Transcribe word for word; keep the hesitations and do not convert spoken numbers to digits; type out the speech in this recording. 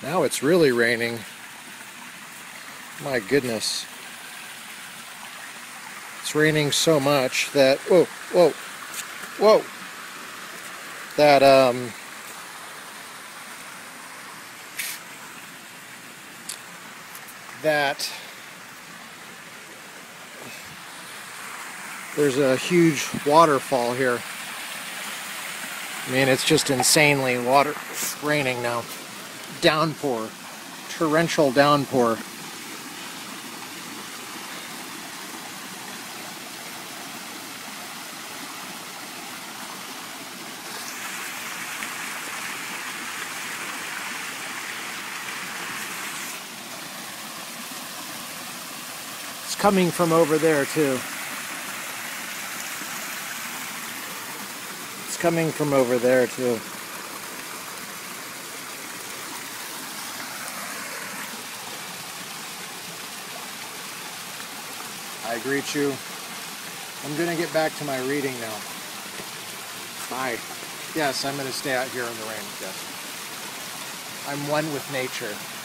Now it's really raining. My goodness. It's raining so much that, whoa, whoa, whoa, that, um, that there's a huge waterfall here. I mean, it's just insanely water raining now. Downpour, torrential downpour. It's coming from over there too. It's coming from over there too. I greet you. I'm going to get back to my reading now. Bye. Yes, I'm going to stay out here in the rain. Yes. I'm one with nature.